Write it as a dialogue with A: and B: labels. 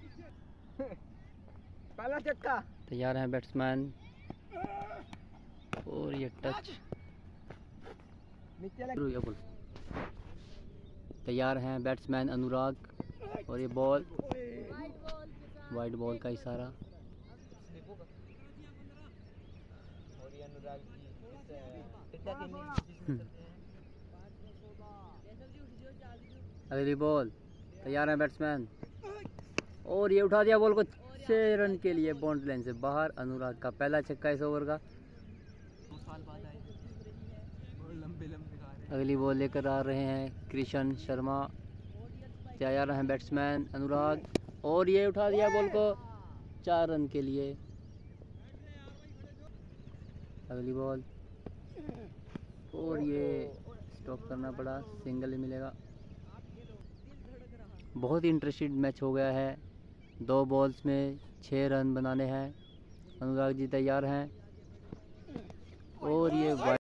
A: पहला चक्का।
B: तैयार हैं बैट्समैन और ये टच। तैयार हैं बैट्समैन अनुराग और ये बॉल वाइड बॉल का इशारा।
A: और ये अनुराग
B: अगली बॉल। तैयार हैं बैट्समैन और ये उठा दिया बॉल को 6 रन के लिए बाउंड्री लाइन से बाहर। अनुराग का पहला छक्का इस ओवर का।
A: 2 साल बाद आए और लंबे लंबे।
B: अगली बॉल लेकर आ रहे हैं कृष्ण शर्मा। तैयार हैं बैट्समैन अनुराग और ये उठा दिया बॉल को 4 रन के लिए। अगली बॉल और ये स्टॉप करना पड़ा, सिंगल ही मिलेगा। बहुत ही इंटरेस्टेड मैच हो गया है। 2 बॉल्स में 6 रन बनाने हैं। अनुराग जी तैयार हैं और ये